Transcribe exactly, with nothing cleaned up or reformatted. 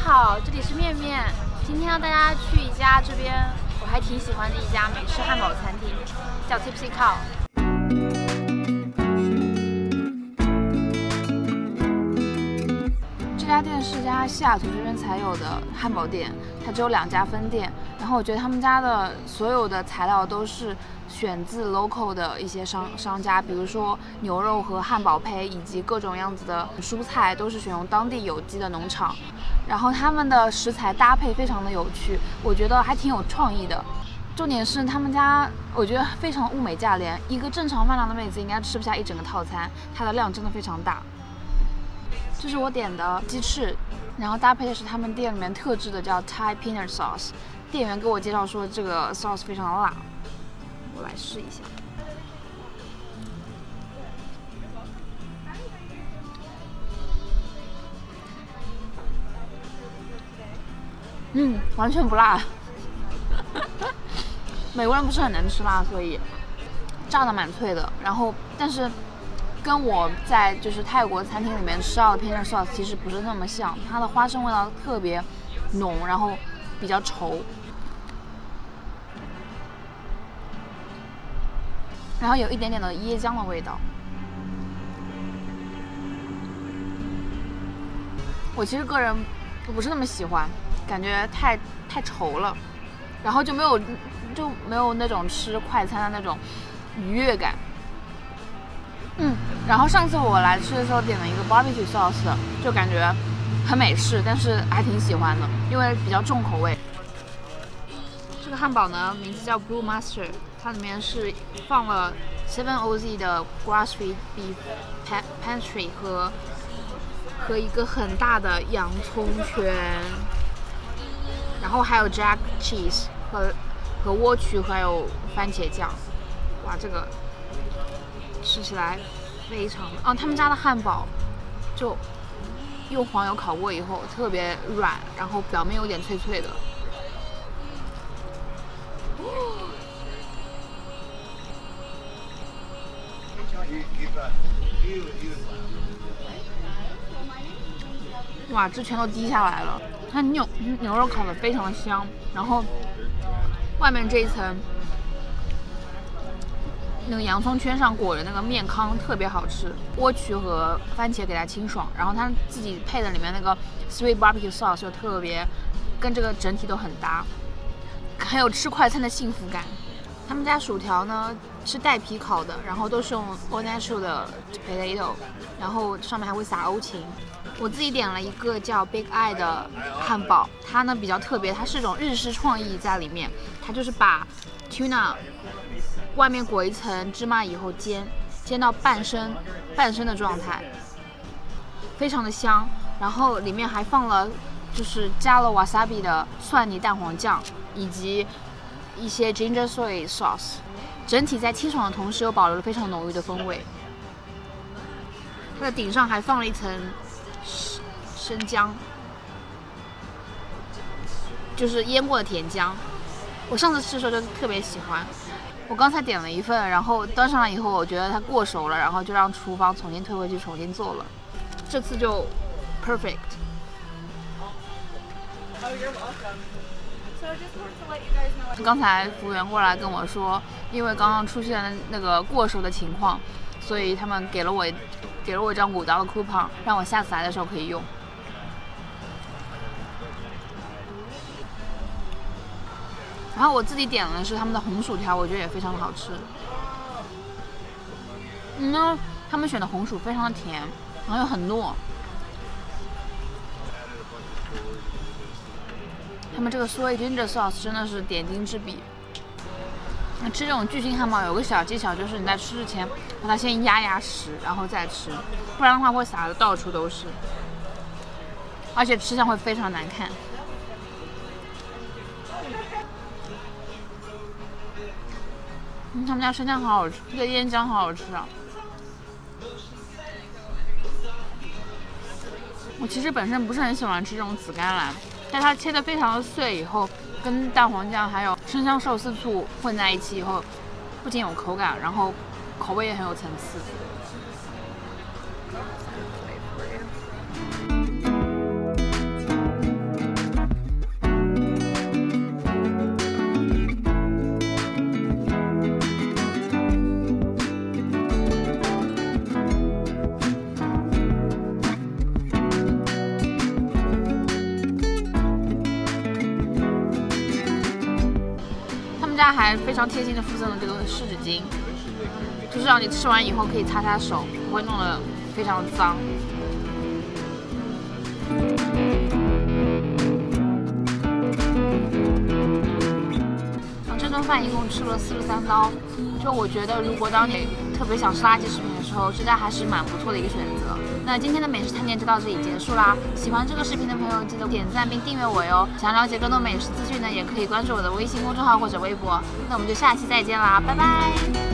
好，这里是面面，今天要带大家去一家这边我还挺喜欢的一家美式汉堡餐厅，叫 Tipsy Cow。这家店是家西雅图这边才有的汉堡店，它只有两家分店。然后我觉得他们家的所有的材料都是选自 local 的一些商商家，比如说牛肉和汉堡胚以及各种样子的蔬菜都是选用当地有机的农场。然后他们的食材搭配非常的有趣，我觉得还挺有创意的。重点是他们家，我觉得非常物美价廉，一个正常饭量的妹子应该吃不下一整个套餐，它的量真的非常大。这是我点的鸡翅，然后搭配的是他们店里面特制的叫 Thai Peanut Sauce。店员给我介绍说这个 sauce 非常辣，我来试一下。嗯，完全不辣。美国人不是很能吃辣，所以炸的蛮脆的。然后，但是跟我在就是泰国餐厅里面吃到的 peanut sauce 其实不是那么像，它的花生味道特别浓，然后比较稠，然后有一点点的椰浆的味道。我其实个人不是那么喜欢，感觉太太稠了，然后就没有就没有那种吃快餐的那种愉悦感。嗯，然后上次我来吃的时候点了一个 barbecue sauce， 就感觉很美式，但是还挺喜欢的，因为比较重口味。这个汉堡呢，名字叫 Brew Master， 它里面是放了 seven O Z 的 grass-fed beef pastry 和和一个很大的洋葱圈，然后还有 jack cheese 和和莴苣，还有番茄酱。哇，这个吃起来非常哦，他们家的汉堡就用黄油烤过以后特别软，然后表面有点脆脆的。哇，这全都滴下来了。它牛牛肉烤得非常的香，然后外面这一层那个洋葱圈上裹着那个面糠特别好吃，莴苣和番茄给它清爽，然后它自己配的里面那个 sweet barbecue sauce 就特别跟这个整体都很搭，很有吃快餐的幸福感。他们家薯条呢是带皮烤的，然后都是用 all natural 的 potato， 然后上面还会撒欧芹。我自己点了一个叫 Big Eye 的汉堡，它呢比较特别，它是一种日式创意在里面，它就是把 tuna 外面裹一层芝麻以后煎，煎到半生半生的状态，非常的香。然后里面还放了就是加了 wasabi 的蒜泥蛋黄酱，以及一些 ginger soy sauce， 整体在清爽的同时又保留了非常浓郁的风味。它的顶上还放了一层生姜，就是腌过的甜浆。我上次吃的时候就特别喜欢。我刚才点了一份，然后端上来以后，我觉得它过熟了，然后就让厨房重新退回去重新做了。这次就 perfect。刚才服务员过来跟我说，因为刚刚出现那个过熟的情况，所以他们给了我给了我一张五刀的 coupon， 让我下次来的时候可以用。然后我自己点的是他们的红薯条，我觉得也非常的好吃。嗯呢，他们选的红薯非常的甜，然后又很糯。他们这个 soy ginger sauce 真的是点睛之笔。那吃这种巨型汉堡有个小技巧，就是你在吃之前把它先压压实，然后再吃，不然的话会撒的到处都是，而且吃相会非常难看。嗯，他们家生姜好好吃，这个腌姜好好吃啊！我其实本身不是很喜欢吃这种紫甘蓝，但它切的非常的碎以后，跟蛋黄酱还有生姜寿司醋混在一起以后，不仅有口感，然后口味也很有层次。 们家还非常贴心的附赠了这个湿纸巾，就是让你吃完以后可以擦擦手，不会弄得非常脏。这顿饭一共吃了四十三刀，就我觉得，如果当你特别想吃垃圾食品的时候，这家还是蛮不错的一个选择。那今天的美食探店就到这里结束啦。喜欢这个视频的朋友，记得点赞并订阅我哟。想了解更多美食资讯呢，也可以关注我的微信公众号或者微博。那我们就下期再见啦，拜拜。